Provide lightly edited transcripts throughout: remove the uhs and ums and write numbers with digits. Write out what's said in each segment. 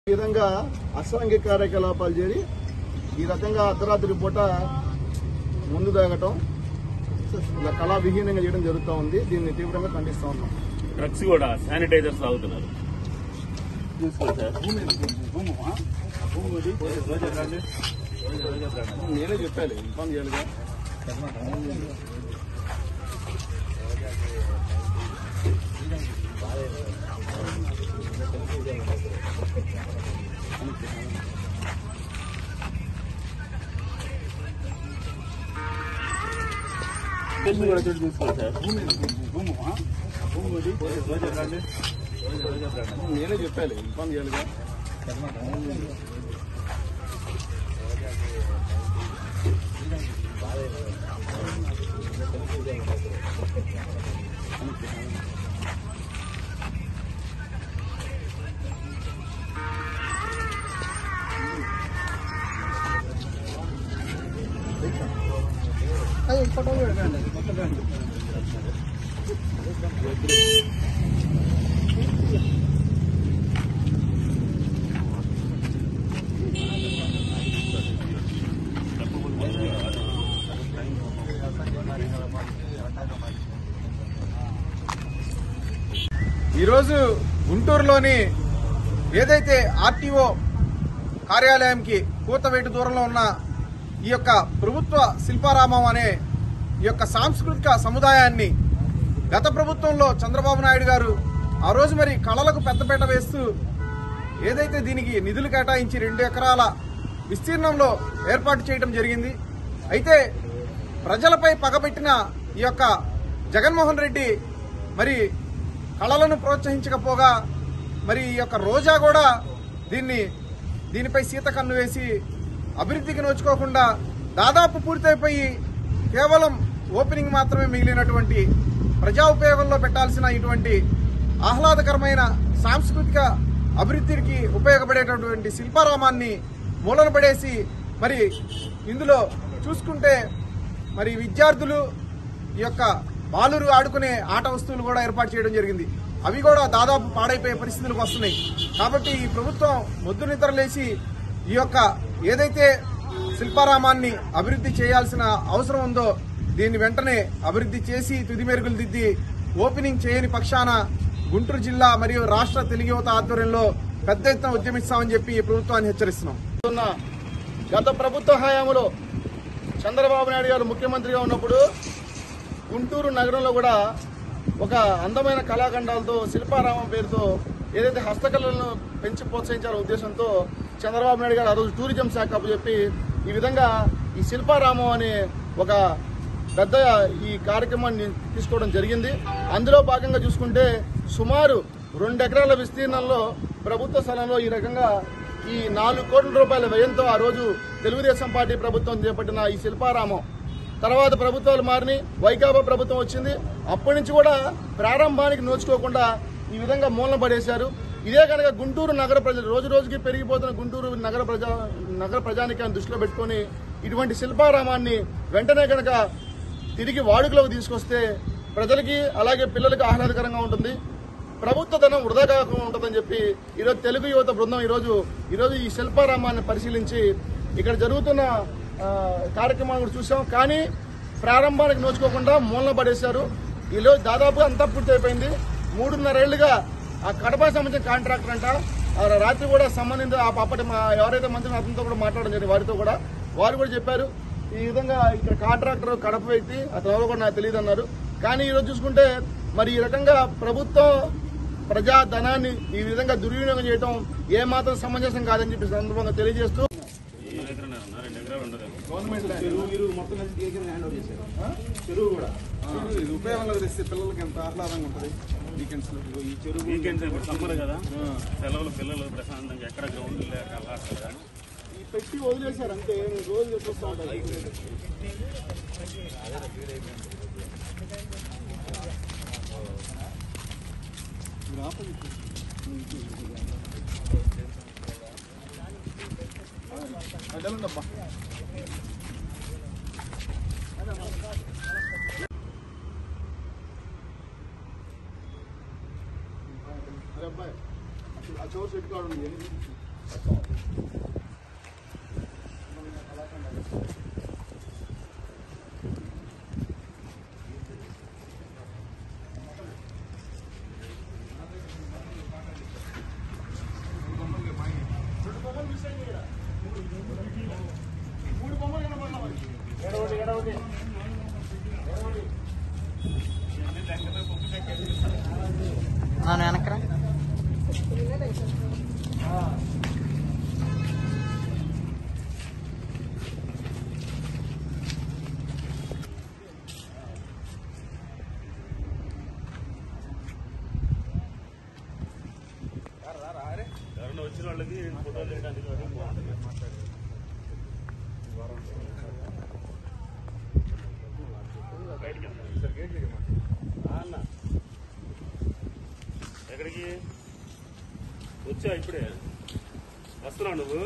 ఈ విధంగా అసాంఘిక కార్యకలాపాలు చేరి ఈ రకంగా అర్ధరాత్రి పూట ముందు తాగటం ఇలా కళావిహీనంగా చేయడం జరుగుతూ ఉంది. దీన్ని తీవ్రంగా ఖండిస్తా ఉన్నాం. డ్రగ్స్ కూడా శానిటైజర్స్ తాగుతున్నారు. నేనే చెప్పాలి, ఇన్ఫార్మ్ చేయాలిగా. కూడా చోటు చూసుకోవాలి సార్. నేనే చెప్పాలి, ఇన్ఫార్మ్ చేయాలిగా. ఫోటో ఈరోజు గుంటూరులోని ఏదైతే ఆర్టీఓ కార్యాలయంకి కూతవేటు దూరంలో ఉన్న ఈ యొక్క ప్రభుత్వ శిల్పారామం అనే ఈ యొక్క సాంస్కృతిక సముదాయాన్ని గత ప్రభుత్వంలో చంద్రబాబు నాయుడు గారు ఆ రోజు మరి కళలకు పెద్దపీట వేస్తూ ఏదైతే దీనికి నిధులు కేటాయించి 2 ఎకరాల విస్తీర్ణంలో ఏర్పాటు చేయడం జరిగింది. అయితే ప్రజలపై పగబెట్టిన ఈ యొక్క జగన్మోహన్ రెడ్డి మరి కళలను ప్రోత్సహించకపోగా మరి ఈ యొక్క రోజా కూడా దీనిపై సీత కన్ను వేసి అభివృద్ధికి నోచుకోకుండా దాదాపు పూర్తయిపోయి కేవలం ఓపెనింగ్ మాత్రమే మిగిలినటువంటి ప్రజా ఉపయోగంలో పెట్టాల్సిన ఇటువంటి ఆహ్లాదకరమైన సాంస్కృతిక అభివృద్ధికి ఉపయోగపడేటటువంటి శిల్పారామాన్ని మూలన పడేసి మరి ఇందులో చూసుకుంటే మరి విద్యార్థులు ఈ యొక్క బాలురు ఆడుకునే ఆట వస్తువులు కూడా ఏర్పాటు చేయడం జరిగింది. అవి కూడా దాదాపు పాడైపోయే పరిస్థితులకు వస్తున్నాయి. కాబట్టి ఈ ప్రభుత్వం మొద్దు నిద్రలేసి ఈ యొక్క ఏదైతే శిల్పారామాన్ని అభివృద్ధి చేయాల్సిన అవసరం ఉందో దీన్ని వెంటనే అభివృద్ధి చేసి తుది మెరుగులు దిద్ది ఓపెనింగ్ చేయని పక్షాన గుంటూరు జిల్లా మరియు రాష్ట్ర తెలుగు యువత ఆధ్వర్యంలో పెద్ద ఎత్తున ఉద్యమిస్తామని చెప్పి ఈ ప్రభుత్వాన్ని హెచ్చరిస్తున్నాం. గత ప్రభుత్వ హయాంలో చంద్రబాబు నాయుడు గారు ముఖ్యమంత్రిగా ఉన్నప్పుడు గుంటూరు నగరంలో కూడా ఒక అందమైన కళాఖండాలతో శిల్పారామం పేరుతో ఏదైతే హస్తకళలను పెంచి ప్రోత్సహించాలనే ఉద్దేశంతో చంద్రబాబు నాయుడు గారు ఆ రోజు టూరిజం శాఖ చెప్పి ఈ విధంగా ఈ శిల్పారామం అనే ఒక పెద్ద ఈ కార్యక్రమాన్ని తీసుకోవడం జరిగింది. అందులో భాగంగా చూసుకుంటే సుమారు 2 ఎకరాల విస్తీర్ణంలో ప్రభుత్వ స్థలంలో ఈ రకంగా ఈ 4 కోట్ల రూపాయల వ్యయంతో ఆ రోజు తెలుగుదేశం పార్టీ ప్రభుత్వం చేపట్టిన ఈ శిల్పారామం తర్వాత ప్రభుత్వాలు మారిని వైకాపా ప్రభుత్వం వచ్చింది. అప్పటి నుంచి కూడా ప్రారంభానికి నోచుకోకుండా ఈ విధంగా మూలన పడేశారు. ఇదే కనుక గుంటూరు నగర ప్రజలు రోజు రోజుకి పెరిగిపోతున్న గుంటూరు నగర ప్రజానికాన్ని దృష్టిలో పెట్టుకుని ఇటువంటి శిల్పారామాన్ని వెంటనే కనుక తిరిగి వాడుకలోకి తీసుకొస్తే ప్రజలకి అలాగే పిల్లలకి ఆహ్లాదకరంగా ఉంటుంది, ప్రభుత్వ ధనం వృధా కాకుండా ఉంటుందని చెప్పి ఈరోజు తెలుగు యువత బృందం ఈరోజు ఈ శిల్పారామాన్ని పరిశీలించి ఇక్కడ జరుగుతున్న కార్యక్రమాన్ని కూడా చూసాం. కానీ ప్రారంభానికి నోచుకోకుండా మూలన పడేశారు. ఈరోజు దాదాపుగా అంతా పూర్తి అయిపోయింది. 3.5 ఏళ్లుగా ఆ కడప సంబంధించిన కాంట్రాక్టర్ అంట రాత్రి కూడా సంబంధిత అప్పటి ఎవరైతే మంత్రి అతనితో కూడా మాట్లాడడం జరిగింది. వారు కూడా చెప్పారు ఈ విధంగా ఇక్కడ కాంట్రాక్టర్ కడప వ్యక్తి అతను ఎవరో కూడా నాకు తెలియదు అన్నారు. కానీ ఈరోజు చూసుకుంటే మరి ఈ రకంగా ప్రభుత్వం ప్రజా ధనాన్ని ఈ విధంగా దుర్వినియోగం చేయడం ఏమాత్రం సమంజసం కాదని చెప్పి సందర్భంగా తెలియజేస్తూ గవర్నమెంట్ మొత్తం చెరువు కూడా ఇది ఉపయోగంలో తెస్తే పిల్లలకి ఎంత ఆహ్లాదంగా ఉంటుంది. వీకెండ్స్ ఇప్పుడు సమ్మర్ కదా, సెలవులు పిల్లలు ప్రశాంతంగా ఎక్కడ గ్రౌండ్ లేక ఈ పెట్టి వదిలేశారు అంతే, రోజు చూస్తూ ఉంటారు. అడలండబ్బా అబ్బాయి ఆ చోటు పెట్టుకోవడం ఫోటోలు తీయడానికి అన్న ఎక్కడికి వచ్చా ఇప్పుడే వస్తున్నావు నువ్వు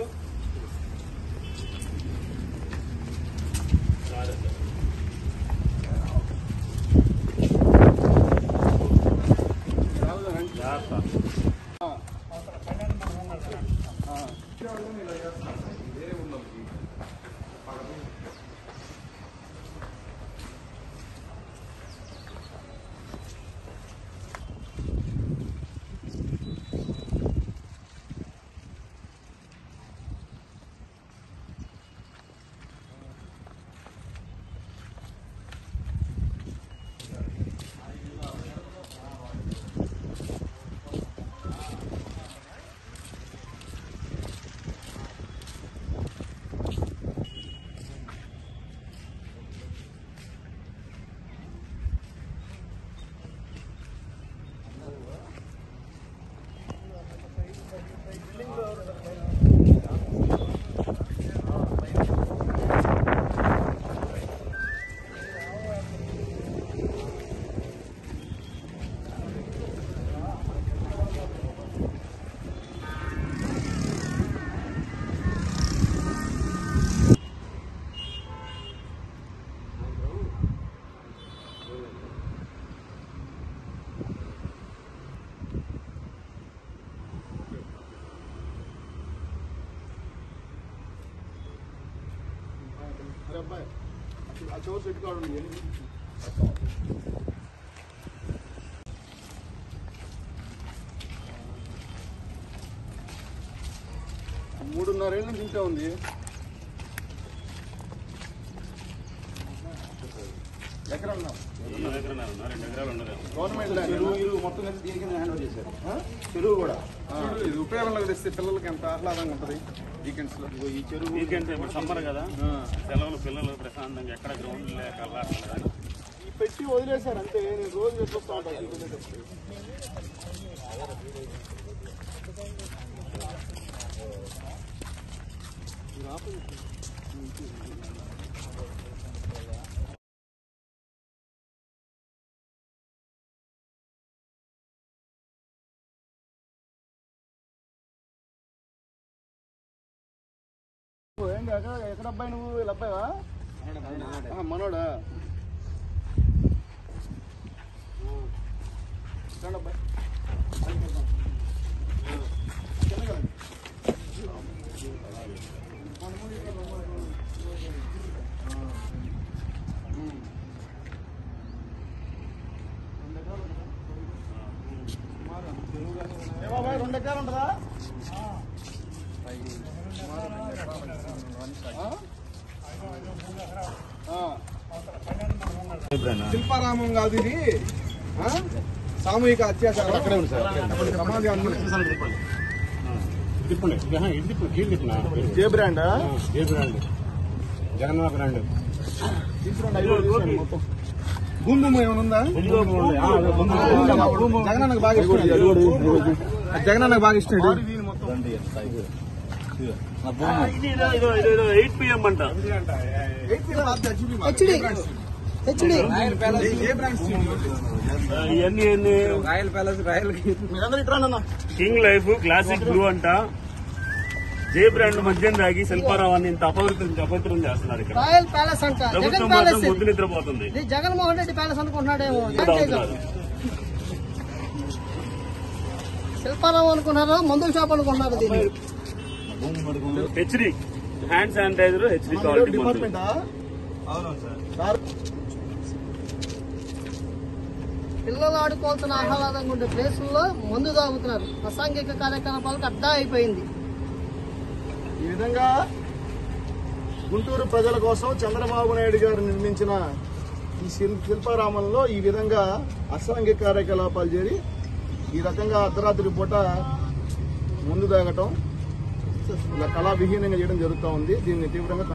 అబ్బాయి ఆ చోటు పెట్టుకోవడం 3.5 ఏళ్ళ నుంచి ఇంట్లో ఉంది. ఎక్కడ ఉన్నాం? 2 ఎకరాలు ఉన్నది గవర్నమెంట్ మొత్తం దీనికి హ్యాండ్ ఓవర్ చేశారు. చెరువు కూడా ఇది ఉపయోగంలోకి తెస్తే పిల్లలకి ఎంత ఆహ్లాదంగా ఉంటుంది వీకెండ్స్ లో. ఈ చెరువు వీకెండ్స్ ఇప్పుడు సమ్మర్ కదా, సెలవులు పిల్లలు ప్రశాంతంగా ఎక్కడ గ్రౌండ్ లేక ఈ పెట్టి వదిలేశారు అంతే. నేను రోజు ఎట్లా ఏం కాక ఎక్కడ అబ్బాయి నువ్వు? వీళ్ళ అబ్బాయివా? మనోడా? అబ్బాయి బాబాయ్ 2 ఎకరాలు ఉంటుందా? శిల్పారామం కాదు ఇది, సామూహిక అత్యాచారం. అక్కడే ఉంది సార్. తిప్పండి ఏ బ్రాండ్? జగన్మోహన్ బ్రాండ్. భూమి ఏమైనా ఉందా? జగనన్నకు బాగా ఇష్టం. జగనన్నకు బాగా ఇష్టం. 8 PM అంట. ఇవన్నీ royal palace, royal king life classic blue అంట. జే బ్రాండ్ మద్యం తాగి శిల్పారావాన్ని ఇంత అపవిత్రం చేస్తున్నారు ఇక్కడ. రాయల్ ప్యాలెస్ అంట. ప్రభుత్వం మాత్రం ముద్దు నిద్రపోతుంది. జగన్మోహన్ రెడ్డి ప్యాలెస్ అనుకుంటున్నాడేమో. శిల్పారావు అనుకున్నారా? మందుల షాప్ అనుకున్నారు. దీన్ని HD hand sanitiser, HD quality department. పిల్లలు ఆడుకోవాల్సిన ఆహ్లాదంగా ఉండే ప్లేసుల్లో మందు తాగుతున్నారు. అసాంఘిక కార్యకలాపాలకు అడ్డా అయిపోయింది. ఈ విధంగా గుంటూరు ప్రజల కోసం చంద్రబాబు నాయుడు గారు నిర్మించిన ఈ శిల్పారామంలో ఈ విధంగా అసాంఘిక కార్యకలాపాలు చేరి ఈ రకంగా అర్ధరాత్రి పూట ముందు తాగటం ఇలా కళావిహీనంగా చేయడం జరుగుతూ ఉంది. దీన్ని తీవ్రంగా